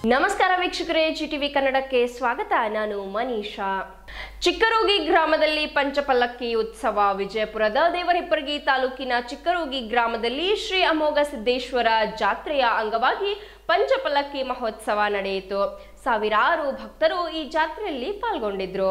ನಮಸ್ಕಾರ ವೀಕ್ಷಕರೇ, ಜಿಟಿವಿ ಕನ್ನಡಕ್ಕೆ ಸ್ವಾಗತ. ನಾನು ಮನೀಷಾ. ಚಿಕ್ಕರೋಗಿ ಗ್ರಾಮದಲ್ಲಿ ಪಂಚಪಲ್ಲಕ್ಕಿ ಉತ್ಸವ. ವಿಜಯಪುರದ ದೇವರಹಿಪ್ಪರಗಿ ತಾಲೂಕಿನ ಚಿಕ್ಕರೋಗಿ ಗ್ರಾಮದಲ್ಲಿ ಶ್ರೀ ಅಮೋಘ ಸಿದ್ದೇಶ್ವರ ಜಾತ್ರೆಯ ಅಂಗವಾಗಿ ಪಂಚಪಲ್ಲಕ್ಕಿ ಮಹೋತ್ಸವ ನಡೆಯಿತು. ಸಾವಿರಾರು ಭಕ್ತರು ಈ ಜಾತ್ರೆಯಲ್ಲಿ ಪಾಲ್ಗೊಂಡಿದ್ರು.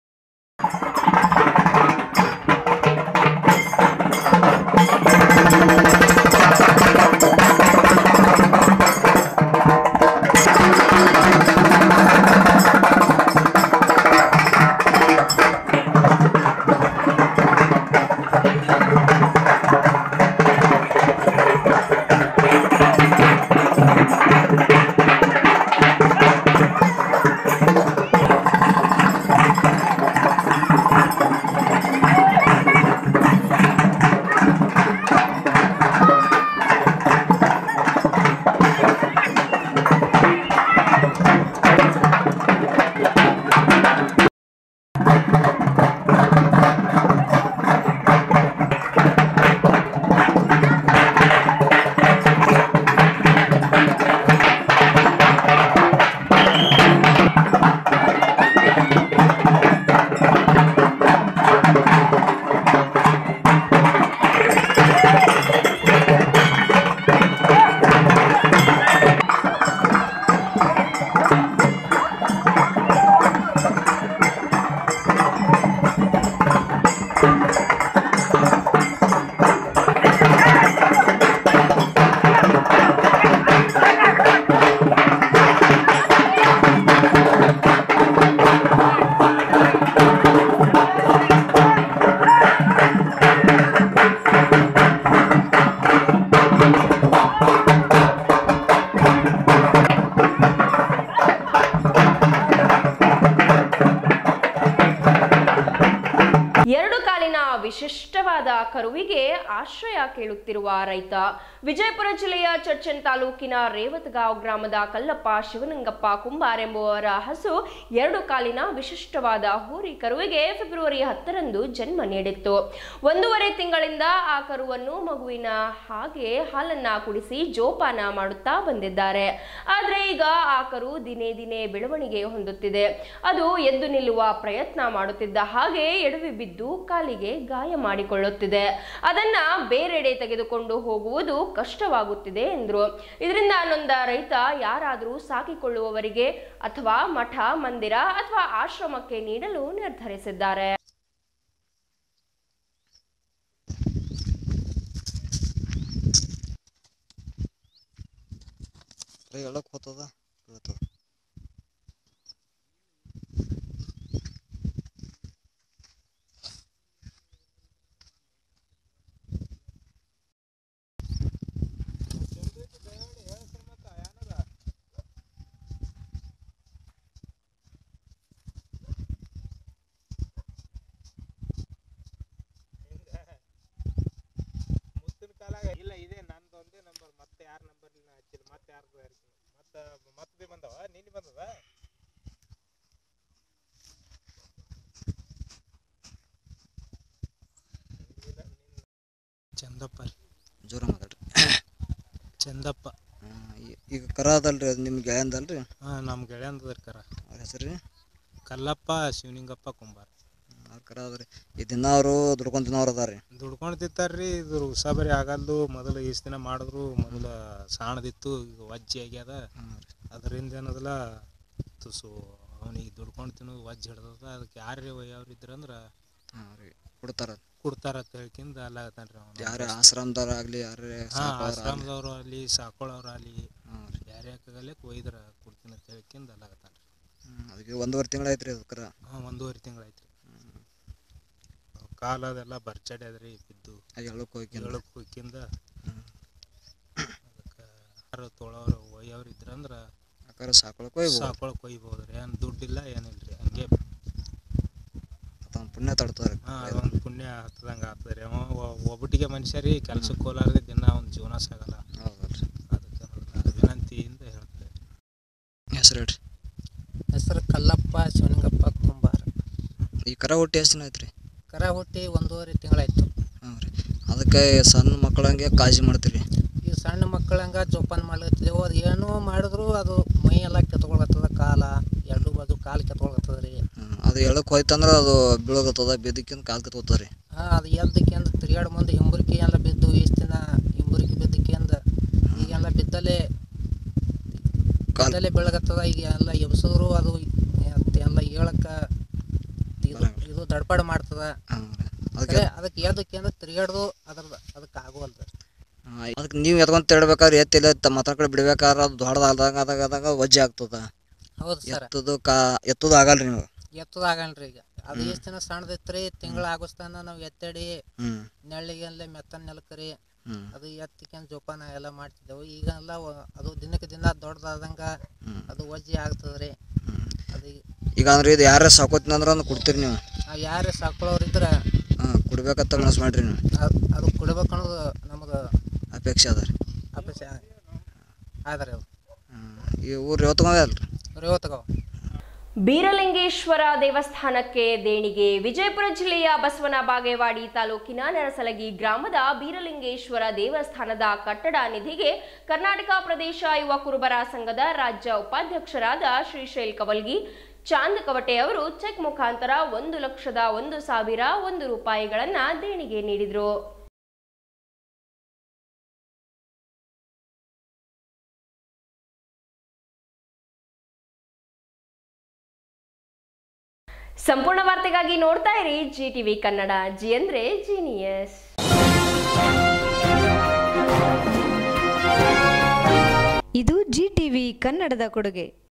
ವಿಶಿಷ್ಟವಾದ ಕರುವಿಗೆ ಆಶ್ರಯ ಕೇಳುತ್ತಿರುವ ರೈತ. ವಿಜಯಪುರ ಜಿಲ್ಲೆಯ ಚರ್ಚನ್ ತಾಲೂಕಿನ ರೇವತಗಾಂವ್ ಗ್ರಾಮದ ಕಲ್ಲಪ್ಪ ಶಿವಲಿಂಗಪ್ಪ ಕುಂಬಾರ್ ಎಂಬುವರ ಹಸು 2 ಕಾಲಿನ ವಿಶಿಷ್ಟವಾದ ಹೋರಿ ಕರುವಿಗೆ ಫೆಬ್ರವರಿ 10ರಂದು ಜನ್ಮ ನೀಡಿತ್ತು. 1.5 ತಿಂಗಳಿಂದ ಆ ಕರುವನ್ನು ಮಗುವಿನ ಹಾಗೆ ಹಾಲನ್ನ ಕುಡಿಸಿ ಜೋಪಾನ ಮಾಡುತ್ತಾ ಬಂದಿದ್ದಾರೆ. ಆದರೆ ಈಗ ಆ ಕರು ದಿನೇ ದಿನೇ ಬೆಳವಣಿಗೆ ಹೊಂದುತ್ತಿದೆ. ಅದು ಎದ್ದು ನಿಲ್ಲುವ ಪ್ರಯತ್ನ ಮಾಡುತ್ತಿದ್ದ ಹಾಗೆ ಎಡವಿ ಬಿದ್ದು ಕಾಲಿಗೆ ಗಾಯ ಮಾಡಿಕೊಳ್ಳುತ್ತಿದೆ. ಅದನ್ನ ಬೇರೆಡೆ ತೆಗೆದುಕೊಂಡು ಹೋಗುವುದು ಕಷ್ಟವಾಗುತ್ತಿದೆ ಎಂದರು. ಇದರಿಂದ ನೊಂದ ರೈತ ಯಾರಾದರೂ ಸಾಕಿಕೊಳ್ಳುವವರಿಗೆ ಅಥವಾ ಮಠ, ಮಂದಿರ ಅಥವಾ ಆಶ್ರಮಕ್ಕೆ ನೀಡಲು ನಿರ್ಧರಿಸಿದ್ದಾರೆ. ಇಲ್ಲ ಇದೆ ನಂದು ಒಂದೇ ನಂಬರ್, ಮತ್ತೆ ಯಾರ ನಂಬರ್ ಹಚ್ಚಿಲ್ಲ, ಮತ್ತೆ ಯಾರ್ದು ಮತ್ತೆ ಬಂದವ ನಿನ್ನೆ ಬಂದದ. ಚಂದಪ್ಪ ಜೋರ ಮಾತಾಡ್ರಿ. ಚಂದಪ್ಪ. ಈಗ ಕರ ಅದಲ್ರಿ, ಅದು ನಿಮ್ಮ ಗೆಳೆಯಂದಲ್ರಿ? ಹಾಂ, ನಮ್ಮ ಗೆಳೆಯಂದದ್ರಿ ಕರ. ಅವ್ರ ಹೆಸರು ರೀ ಕಲ್ಲಪ್ಪ ಶಿವಲಿಂಗಪ್ಪ ಕುಂಬಾರ್. ಕರ ಅದ್ರಿ. ಈ ದಿನ ಅವರು ದುಡ್ಕೊಂಡು ತಿನ್ನೋರು ಅದಾರ. ದುಡ್ಕೊಂಡು ತಿಂತಾರ್ರಿ. ಇದು ಉಸಾಬರಿ ಆಗಲ್ದು. ಮೊದಲು ಈಸ್ ದಿನ ಮಾಡಿದ್ರು, ಮೊದಲು ಸಾಣದಿತ್ತು, ಈಗ ವಜ್ಜಿ ಆಗ್ಯದ. ಅದರಿಂದ ಏನದಲ್ಲ ತುಸು ಅವನಿಗೆ ದುಡ್ಕೊಂಡು ತಿನ್ನೋದು ವಜ್ಜಿ ಹಿಡ್ದದ. ಅದಕ್ಕೆ ಯಾರೇ ಒಯ್ಯವ್ರು ಇದ್ರಂದ್ರೆ ಕೊಡ್ತಾರ ಅಂತ ಹೇಳ್ಕಿಂದ ಅಲ್ಲಾಗತ್ತಾನ್ರಿ. ಅವ್ನು ಯಾರೇ ಆಶ್ರಮದವ್ರ ಆಗಲಿ, ಯಾರೇ ಆಶ್ರಮದವ್ರು ಆಗಲಿ, ಸಾಕೊಳ್ಳೋರು ಆಗಲಿ, ಯಾರೇ ಹಾಕಾಗಲಿಕ್ಕೆ ಒಯ್ದ್ರ ಕೊಡ್ತೀನಿ ಅಂತ ಹೇಳ್ಕಿಂದ ಅಲ್ಲಾಗತ್ತಾನ್ರಿ. ಅದಕ್ಕೆ 1.5 ತಿಂಗಳಾಯ್ತು ರೀ ಅದು ಕರ. ಹಾಂ, 1.5 ತಿಂಗಳಾಯ್ತು ರೀ. ಕಾಲದೆಲ್ಲ ಬರ್ಚಡೆ ಅದ್ರಿ, ಬಿದ್ದು ಹೇಳಕ್ಕೆ ಹೋಗಿಂದ ಅದಕ್ಕೆ ಯಾರು ತೊಳೋರು ಒಯ್ಯವ್ರು ಇದ್ರಂದ್ರೆ ಸಾಕೊಳಕ್ಕೆ ಒಯ್ಬೋದ್ರಿ. ಏನು ದುಡ್ಡಿಲ್ಲ ಏನಿಲ್ರಿ, ಹಂಗೆ ಪುಣ್ಯ ತಡ್ತಾರೆ. ಹಾಂ, ಒಂದು ಪುಣ್ಯ ಹತ್ತದಂಗೆ ಆಗ್ತದೆ ರೀ. ಒಬ್ಬಟ್ಟಿಗೆ ಮನುಷ್ಯ ರೀ, ಕೆಲ್ಸಕ್ಕೆ ಹೋಲಾರ್ದೆ ದಿನ ಒಂದು ಜೀವನ ಸಾಗಲ್ಲ. ಅದಕ್ಕೆ ವಿನಂತಿಯಿಂದ ಹೇಳ್ತಾರೆ. ಹೆಸರು ಹೇಳ್ರಿ. ಹೆಸರು ಕಲ್ಲಪ್ಪ ಶಿವಲಿಂಗಪ್ಪ ಕುಂಬಾರ್. ಈ ಕರ ಹುಟ್ಟಿ ಎಷ್ಟು ದಿನ ಆಯ್ತು ರೀ? ಕರ ಹುಟ್ಟಿ 1.5 ತಿಂಗಳಾಯ್ತು. ಹಾಂ ರೀ. ಅದಕ್ಕೆ ಸಣ್ಣ ಮಕ್ಕಳಂಗೆ ಕಾಳಜಿ ಮಾಡ್ತೀರಿ? ಈ ಈಗ ಸಣ್ಣ ಮಕ್ಕಳಂಗ ಜೋಪಾನ ಮಾಡ್ಲತ್ತಿದ್ದೆವು. ಅದು ಏನೋ ಮಾಡಿದ್ರು ಅದು ಮೈ ಎಲ್ಲ ಕೆತ್ಕೊಳತ್ತದ, ಕಾಲ ಎರಡು ಬಾಜು ಕಾಲು ಕೆತ್ಕೊಳತ್ತದ ರೀ. ಅದು ಎಳಕ್ಕೆ ಹೋಯ್ತಂದ್ರೆ ಅದು ಬೀಳೋಗತ್ತದ, ಬಿದ್ದಕ್ಕಿಂತ ಕಾಲು ಕಿತ್ಕೋತದ ರೀ. ಅದು ಎದ್ದಕ್ಕಿಂದ ತಿರುಗಾಡ ಮುಂದೆ ಹಿಂಬುರಿಕೆ ಎಲ್ಲ ಬಿದ್ದು ಇಷ್ಟು ದಿನ ಹಿಂಬುರಿಕೆ ಬಿದ್ದಕ್ಕಿಂದ ಈಗೆಲ್ಲ ಬಿದ್ದಲೇ ಬೆಳಗತ್ತದ. ಈಗ ಎಲ್ಲ ಎಬ್ಸಿದ್ರು ಅದು ಎಲ್ಲ ಹೇಳಕ್ಕೆ ಇದು ದಡ್ಪಾಡ ಮಾಡ್ತದ. ಅದಕ್ಕೆ ಎದಕ್ಕೆ ಅಂದ್ರೆ ತಿರುಗಾಡ್ದು ಅದಕ್ಕೆ ಆಗೋಲ್ದ. ಅದಕ್ಕೆ ನೀವು ಎತ್ಕೊಂತ ತಿರ್ಬೇಕಾದ್ರೆ ಎತ್ತಿಲ್ಲ ಮತ್ತೊಂದು ಕಡೆ ಬಿಡ್ಬೇಕಾದ್ರೆ ಅದು ದೊಡ್ಡದಾದಾಗ ವಜ್ಜೆ ಆಗ್ತದ. ಹೌದು ಸರ್, ಎತ್ತದು ಆಗಲ್ರಿ ನೀವು. ಎತ್ತದ ಆಗಲ್ರಿ. ಈಗ ಅದು ಎಷ್ಟು ದಿನ ಸಣ್ಣದಿತ್ರಿ, ತಿಂಗಳ ಆಗೋಸ್ತಾನ ನಾವು ಎತ್ತಡಿ ನೆಳ್ಳಿಗೆಲ್ಲ ಮೆತ್ತನ ನೆಲಕರಿ ಅದು ಎತ್ತಿಕೊಂಡು ಜೋಪಾನ ಎಲ್ಲ ಮಾಡ್ತಿದ್ದೆವು. ಈಗೆಲ್ಲ ಅದು ದಿನಕ್ಕೆ ದಿನ ದೊಡ್ಡದಾದಂಗ ಅದು ವಜ್ಜೆ ಆಗ್ತದ್ರಿ. ಅದು ಈಗ ಅಂದ್ರೆ ಇದು ಯಾರೇ ಸಾಕೋತೀನಿ ಅಂದ್ರೆ ಒಂದು ಕೊಡ್ತೀರಿ ನೀವು? ಯಾರೇ ಸಾಕೊಳ್ಳೋರಿದ್ರೆ ಕೊಡ್ಬೇಕಂತ ಮನಸ್ಸು ಮಾಡ್ರಿ ನೀವು? ಅದು ಕೊಡ್ಬೇಕನ್ನೋದು ನಮಗೆ ಅಪೇಕ್ಷೆ ಅದ ರೀ. ಅಪೇಕ್ಷೆ ಆದ್ರಿ. ಅದು ಈ ಊರು ರೇವತಗಾವ್ ಅಲ್ರಿ? ರೇವತಗಾವ್. ಬೀರಲಿಂಗೇಶ್ವರ ದೇವಸ್ಥಾನಕ್ಕೆ ದೇಣಿಗೆ. ವಿಜಯಪುರ ಜಿಲ್ಲೆಯ ಬಸವನ ಬಾಗೇವಾಡಿ ತಾಲೂಕಿನ ನರಸಲಗಿ ಗ್ರಾಮದ ಬೀರಲಿಂಗೇಶ್ವರ ದೇವಸ್ಥಾನದ ಕಟ್ಟಡ ನಿಧಿಗೆ ಕರ್ನಾಟಕ ಪ್ರದೇಶ ಯುವ ಕುರುಬರ ಸಂಘದ ರಾಜ್ಯ ಉಪಾಧ್ಯಕ್ಷರಾದ ಶ್ರೀಶೈಲ್ ಕವಲ್ಗಿ ಚಾಂದ್ ಕವಟೆ ಅವರು ಚೆಕ್ ಮುಖಾಂತರ 1,01,001 ರೂಪಾಯಿಗಳನ್ನು ದೇಣಿಗೆ ನೀಡಿದರು. ಸಂಪೂರ್ಣ ವಾರ್ತೆಗಾಗಿ ನೋಡ್ತಾ ಇರಿ ಜಿಟಿವಿ ಕನ್ನಡ. ಜಿ ಅಂದ್ರೆ ಜೀನಿಯಸ್. ಇದು ಜಿಟಿವಿ ಕನ್ನಡದ ಕೊಡುಗೆ.